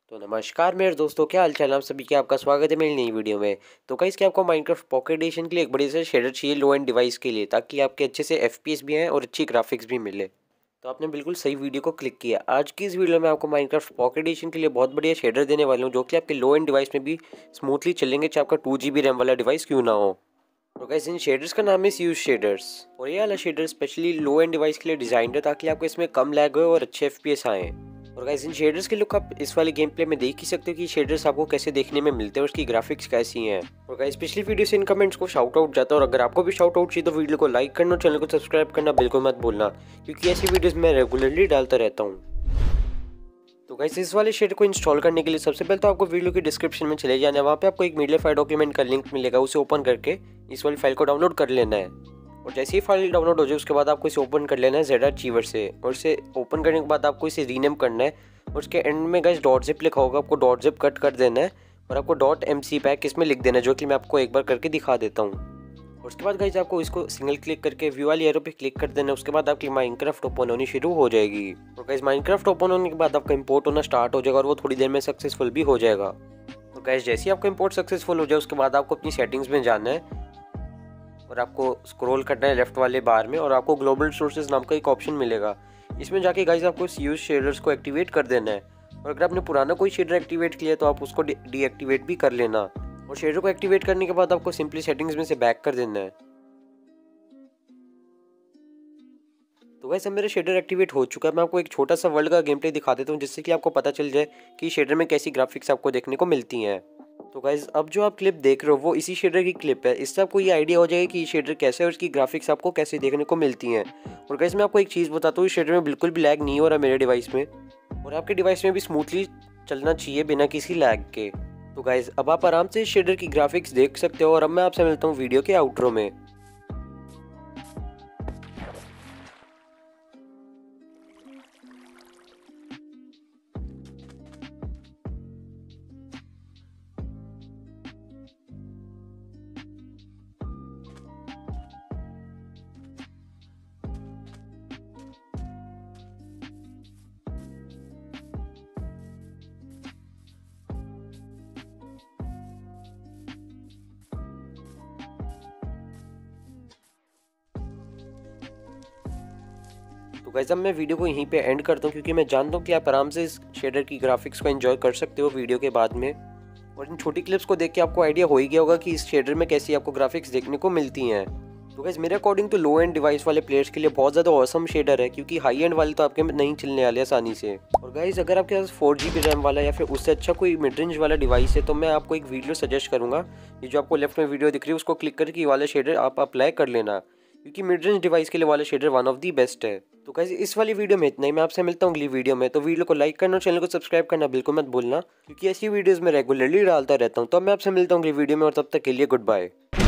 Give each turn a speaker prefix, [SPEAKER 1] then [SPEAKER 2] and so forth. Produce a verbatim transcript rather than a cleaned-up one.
[SPEAKER 1] तो नमस्कार मेरे दोस्तों, क्या हाल चाल। आप सभी का आपका स्वागत है मेरी नई वीडियो में। तो गाइस क्या आपको माइनक्राफ्ट पॉकेट एडिशन के लिए एक बड़ी से शेडर चाहिए लो एंड डिवाइस के लिए, ताकि आपके अच्छे से एफपीएस भी आए और अच्छी ग्राफिक्स भी मिले। तो आपने बिल्कुल सही वीडियो को क्लिक किया। आज की इस वीडियो में आपको माइनक्राफ्ट पॉकेट एडिशन के लिए बहुत बढ़िया शेडर देने वाले हूँ, जो कि आपके लो एंड डिवाइस में भी स्मूथली चलेंगे, चाहे आपका टू जी बी रैम वाला डिवाइस क्यों ना हो। तो गाइस इन शेडर्स का नाम है यूज शेडर्स, और ये वाला shader specially low end device के लिए डिजाइंड है, ताकि आपको इसमें कम लैग हो और अच्छे एफपीएस आए। और गाइस इन शेडर्स के लुक आप इस वाले गेम प्ले में देख ही सकते हो कि शेडर्स आपको कैसे देखने में मिलते हैं और उसकी ग्राफिक्स कैसी हैं। और गाइस पिछली वीडियो से इन कमेंट्स को शाउट आउट जाता है, और अगर आपको भी शाउट आउट चाहिए तो वीडियो को लाइक करना और चैनल को सब्सक्राइब करना बिल्कुल मत भूलना, क्योंकि ऐसी वीडियोस मैं रेगुलरली डालता रहता हूँ। तो गाइस इस वाले शेडर को इंस्टॉल करने के लिए सबसे पहले तो आपको वीडियो की डिस्क्रिप्शन में चले जाना है। वहाँ पे आपको एक मीडिया फाइल डॉक्यूमेंट का लिंक मिलेगा, उसे ओपन करके इस वाली फाइल को डाउनलोड कर लेना है। और जैसे ही फाइल डाउनलोड हो जाए उसके बाद आपको इसे ओपन कर लेना है zarchiver से, और इसे ओपन करने के बाद आपको इसे रीनेम करना है। और उसके एंड में गाइस डॉट जिप लिखा होगा, आपको डॉट जिप कट कर देना है और आपको डॉट एम सी पैक इसमें लिख देना है, जो कि मैं आपको एक बार करके दिखा देता हूँ। और उसके बाद गाइस आपको इसको सिंगल क्लिक करके व्यू वाली एरो पे क्लिक कर देना है। उसके बाद आपकी माइनक्राफ्ट ओपन होनी शुरू हो जाएगी। और गाइस माइनक्राफ्ट ओपन होने के बाद आपका इंपोर्ट होना स्टार्ट हो जाएगा, और वो थोड़ी देर में सक्सेसफुल भी हो जाएगा। तो गाइस जैसे ही आपका इंपोर्ट सक्सेसफुल हो जाए उसके बाद आपको अपनी सेटिंग्स में जाना है, और आपको स्क्रॉल करना है लेफ्ट वाले बार में, और आपको ग्लोबल सोर्सेज नाम का एक ऑप्शन मिलेगा। इसमें जाके गाइस आपको यूज शेडर्स को एक्टिवेट कर देना है। और अगर आपने पुराना कोई शेडर एक्टिवेट किया है तो आप उसको डीएक्टिवेट भी कर लेना। और शेडर को एक्टिवेट करने के बाद आपको सिंपली सेटिंग्स में से बैक कर देना है। तो गाइस अब मेरा शेडर एक्टिवेट हो चुका है। मैं आपको एक छोटा सा वर्ल्ड का गेम प्ले दिखा देता हूँ, जिससे कि आपको पता चल जाए कि शेडर में कैसी ग्राफिक्स आपको देखने को मिलती हैं। तो गाइस अब जो आप क्लिप देख रहे हो वो इसी शेडर की क्लिप है। इससे आपको ये आइडिया हो जाएगा कि ये शेडर कैसे है और इसकी ग्राफिक्स आपको कैसे देखने को मिलती हैं। और गाइस मैं आपको एक चीज़ बताता हूँ, इस शेडर में बिल्कुल भी लैग नहीं हो रहा मेरे डिवाइस में, और आपके डिवाइस में भी स्मूथली चलना चाहिए बिना किसी लैग के। तो गाइस अब आप आराम से इस शेडर की ग्राफिक्स देख सकते हो, और अब मैं आपसे मिलता हूँ वीडियो के आउटरो में। तो गाइस अब मैं वीडियो को यहीं पे एंड करता हूँ, क्योंकि मैं जानता हूँ कि आप आराम से इस शेडर की ग्राफिक्स को एंजॉय कर सकते हो वीडियो के बाद में। और इन छोटी क्लिप्स को देख के आपको आइडिया हो ही गया होगा कि इस शेडर में कैसी आपको ग्राफिक्स देखने को मिलती हैं। तो गाइस मेरे अकॉर्डिंग तो लो एंड डिवाइस वाले प्लेयर्स के लिए बहुत ज़्यादा ऑसम शेडर है, क्योंकि हाई एंड वाले तो आपके में नहीं चलने वाले आसानी से। और गाइस अगर आपके पास फोर जी बी रैम वाला या फिर उससे अच्छा कोई मिड रेंज वाला डिवाइस है, तो मैं आपको एक वीडियो सजेस्ट करूँगा। ये जो आपको लेफ्ट में वीडियो दिख रही है उसको क्लिक करके ये वाला शेडर आप अप्लाई कर लेना, क्योंकि मिड रेंज डिवाइस के लिए वाला shader one of the best है। तो गाइस इस वाली वीडियो में इतना ही। मैं आपसे मिलता हूँ अगली वीडियो में। तो वीडियो को लाइक करना और चैनल को सब्सक्राइब करना बिल्कुल मत भूलना, क्योंकि ऐसी वीडियोस मैं रेगुलरली डालता रहता हूँ। तो मैं आपसे मिलता हूँ अगली वीडियो में, और तब तक के लिए गुड बाय।